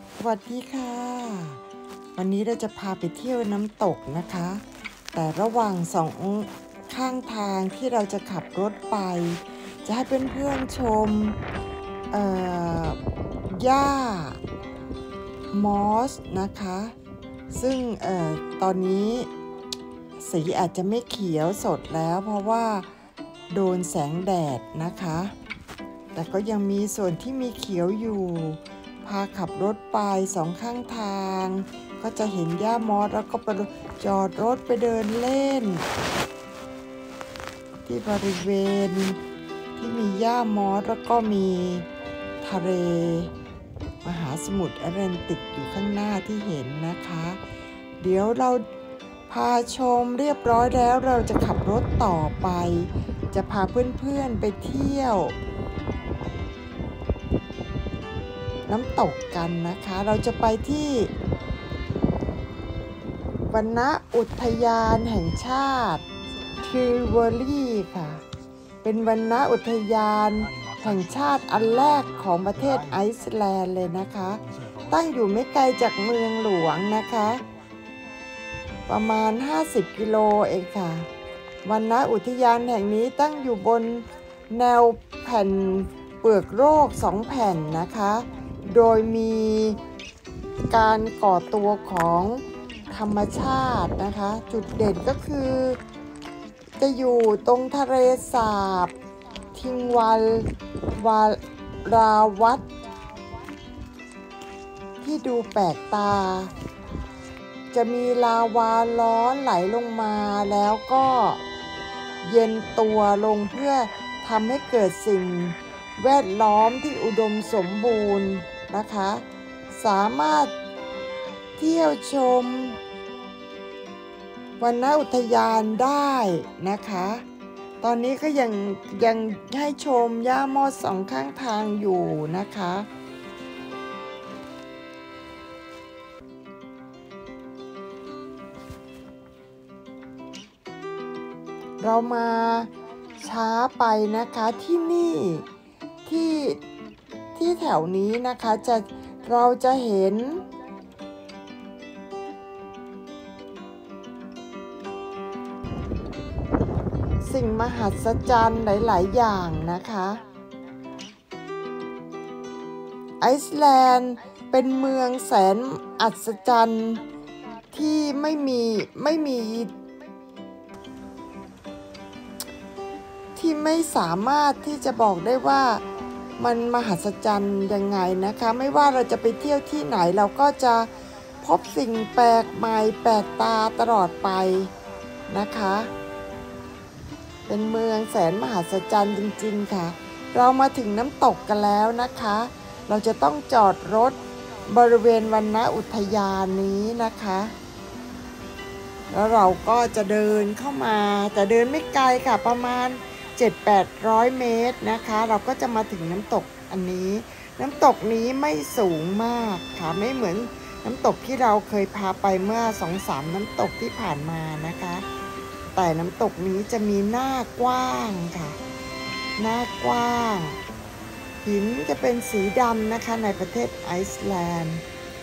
สวัสดีค่ะวันนี้เราจะพาไปเที่ยวน้ำตกนะคะแต่ระหว่างสองข้างทางที่เราจะขับรถไปจะให้เพื่อนๆชมหญ้ามอสนะคะซึ่งตอนนี้สีอาจจะไม่เขียวสดแล้วเพราะว่าโดนแสงแดดนะคะแต่ก็ยังมีส่วนที่มีเขียวอยู่พาขับรถไปสองข้างทางก็จะเห็นหญ้ามอสแล้วก็ไปจอดรถไปเดินเล่นที่บริเวณที่มีหญ้ามอสแล้วก็มีทะเลมหาสมุทรแอตแลนติกอยู่ข้างหน้าที่เห็นนะคะเดี๋ยวเราพาชมเรียบร้อยแล้วเราจะขับรถต่อไปจะพาเพื่อนๆไปเที่ยวน้ำตกกันนะคะเราจะไปที่วรรณอุทยานแห่งชาติทิวเวอรี่ค่ะเป็นวรรณอุทยานแห่งชาติอันแรกของประเทศไอซ์แลนด์เลยนะคะตั้งอยู่ไม่ไกลจากเมืองหลวงนะคะประมาณ50 กิโลเองค่ะวรรณอุทยานแห่งนี้ตั้งอยู่บนแนวแผ่นเปลือกโลก2 แผ่นนะคะโดยมีการก่อตัวของธรรมชาตินะคะจุดเด่นก็คือจะอยู่ตรงทะเลสาบทิงวาราวัตที่ดูแปลกตาจะมีลาวาร้อนไหลลงมาแล้วก็เย็นตัวลงเพื่อทำให้เกิดสิ่งแวดล้อมที่อุดมสมบูรณ์นะคะสามารถเที่ยวชมวรรณอุทยานได้นะคะตอนนี้ก็ยังให้ชมหญ้ามอสสองข้างทางอยู่นะคะเรามาช้าไปนะคะที่นี่ที่แถวนี้นะคะเราจะเห็นสิ่งมหัศจรรย์หลายๆอย่างนะคะไอซ์แลนด์เป็นเมืองแสนอัศจรรย์ที่ไม่สามารถที่จะบอกได้ว่ามันมหัศจรรย์ยังไงนะคะไม่ว่าเราจะไปเที่ยวที่ไหนเราก็จะพบสิ่งแปลกใหม่แปลกตาตลอดไปนะคะเป็นเมืองแสนมหัศจรรย์จริงๆค่ะเรามาถึงน้ำตกกันแล้วนะคะเราจะต้องจอดรถบริเวณวรรณอุทยานนี้นะคะแล้วเราก็จะเดินเข้ามาแต่เดินไม่ไกลค่ะประมาณ700-800 เมตรนะคะเราก็จะมาถึงน้ำตกอันนี้น้ำตกนี้ไม่สูงมากค่ะไม่เหมือนน้ำตกที่เราเคยพาไปเมื่อ 2-3 น้ำตกที่ผ่านมานะคะแต่น้ำตกนี้จะมีหน้ากว้างค่ะหน้ากว้างหินจะเป็นสีดำนะคะในประเทศไอซ์แลนด์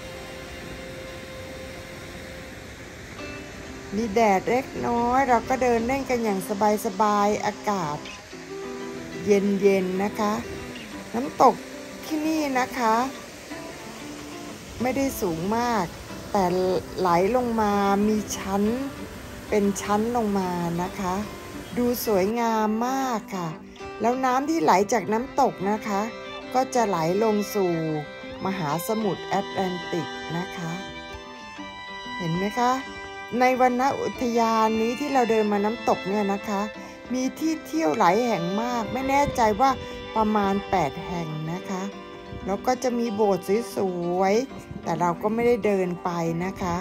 มีแดดเล็กน้อยเราก็เดินเล่นกันอย่างสบายๆอากาศเย็นๆนะคะน้ำตกที่นี่นะคะไม่ได้สูงมากแต่ไหลลงมามีชั้นเป็นชั้นลงมานะคะดูสวยงามมากค่ะแล้วน้ำที่ไหลจากน้ำตกนะคะก็จะไหลลงสู่มหาสมุทรแอตแลนติกนะคะเห็นไหมคะในวรรณอุทยานนี้ที่เราเดินมาน้ำตกเนี่ยนะคะมีที่เที่ยวหลายแห่งมากไม่แน่ใจว่าประมาณ8 แห่งนะคะแล้วก็จะมีโบสถ์สวยๆแต่เราก็ไม่ได้เดินไปนะคะ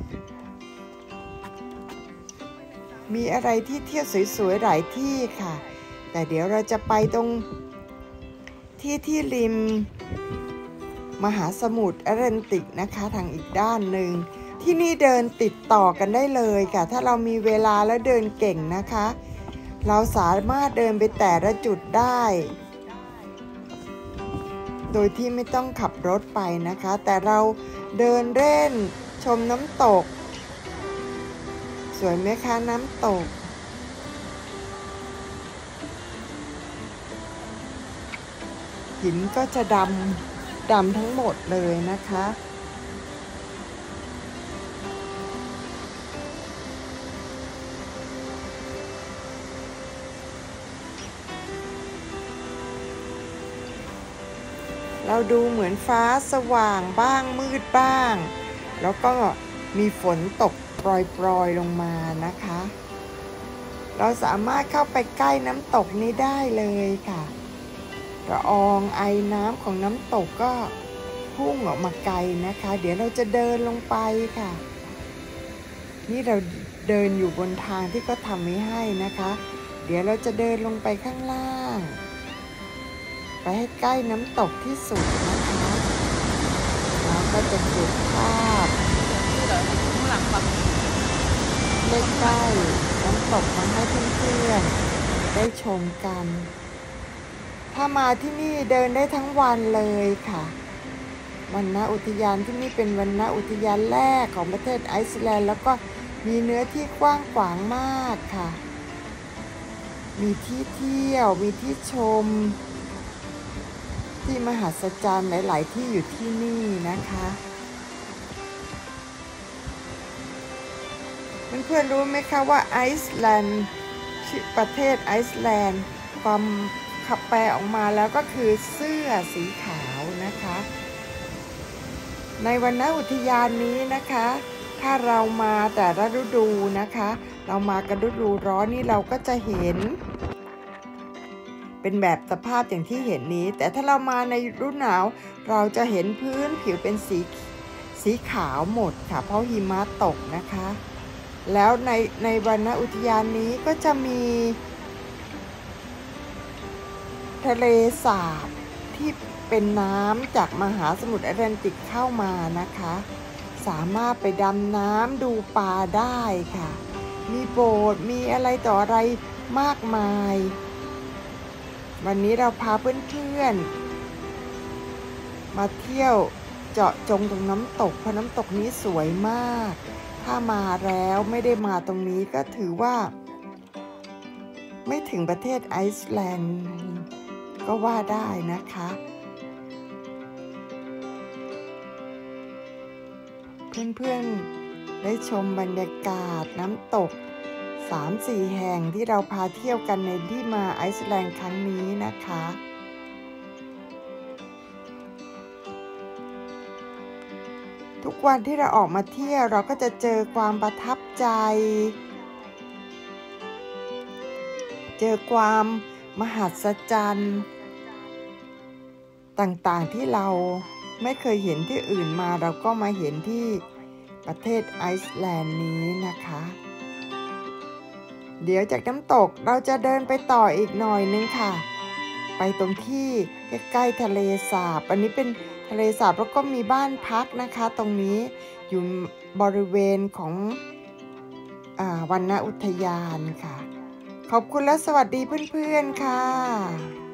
มีอะไรที่เที่ยวสวยๆหลายที่ค่ะแต่เดี๋ยวเราจะไปตรงที่ริมมหาสมุทรแอตแลนติกนะคะทางอีกด้านหนึ่งที่นี่เดินติดต่อกันได้เลยค่ะถ้าเรามีเวลาและเดินเก่งนะคะเราสามารถเดินไปแต่ละจุดได้โดยที่ไม่ต้องขับรถไปนะคะแต่เราเดินเล่นชมน้ำตกสวยไหมคะน้ำตกหินก็จะดำทั้งหมดเลยนะคะเราดูเหมือนฟ้าสว่างบ้างมืดบ้างแล้วก็มีฝนตกโปรยลงมานะคะเราสามารถเข้าไปใกล้น้ำตกนี้ได้เลยค่ะละอองไอน้ำของน้ำตกก็พุ่งออกมาไกลนะคะเดี๋ยวเราจะเดินลงไปค่ะนี่เราเดินอยู่บนทางที่เขาทำไว้ให้นะคะเดี๋ยวเราจะเดินลงไปข้างล่างไปให้ใกล้น้ำตกที่สุดนะคะแล้วก็จะเก็บภาพใกล้ๆน้ำตกมาให้เพื่อนๆได้ชมกันถ้ามาที่นี่เดินได้ทั้งวันเลยค่ะวรรณอุทยานที่นี่เป็นวรรณอุทยานแรกของประเทศไอซ์แลนด์แล้วก็มีเนื้อที่กว้างขวางมากค่ะมีที่เที่ยวมีที่ชมที่มหัศจรรย์หลายๆที่อยู่ที่นี่นะคะเพื่อนๆรู้ไหมคะว่าไอซ์แลนด์ประเทศไอซ์แลนด์ความขับแปลออกมาแล้วก็คือเสื้อสีขาวนะคะในวรรณอุทยานนี้นะคะถ้าเรามาแต่ละฤดูนะคะเรามากันฤดูร้อนนี่เราก็จะเห็นเป็นแบบสภาพอย่างที่เห็นนี้แต่ถ้าเรามาในฤดูหนาวเราจะเห็นพื้นผิวเป็นสีขาวหมดค่ะเพราะหิมะตกนะคะแล้วในวรรณอุทยานนี้ก็จะมีทะเลสาบที่เป็นน้ำจากมหาสมุทรแอตแลนติกเข้ามานะคะสามารถไปดำน้ำดูปลาได้ค่ะมีโบสถ์มีอะไรต่ออะไรมากมายวันนี้เราพาเพื่อนๆมาเที่ยวเจาะจงตรงน้ำตกเพราะน้ำตกนี้สวยมากถ้ามาแล้วไม่ได้มาตรงนี้ก็ถือว่าไม่ถึงประเทศไอซ์แลนด์ก็ว่าได้นะคะเพื่อนๆได้ชมบรรยากาศน้ำตก 3-4 แห่งที่เราพาเที่ยวกันในที่มาไอซ์แลนด์ครั้งนี้นะคะทุกวันที่เราออกมาเที่ยวเราก็จะเจอความประทับใจเจอความมหัศจรรย์ต่างๆที่เราไม่เคยเห็นที่อื่นมาเราก็มาเห็นที่ประเทศไอซ์แลนด์นี้นะคะเดี๋ยวจากน้ำตกเราจะเดินไปต่ออีกหน่อยนึงค่ะไปตรงที่ใกล้ๆทะเลสาบอันนี้เป็นทะเลสาบแล้วก็มีบ้านพักนะคะตรงนี้อยู่บริเวณของวรรณอุทยานค่ะขอบคุณและสวัสดีเพื่อนๆค่ะ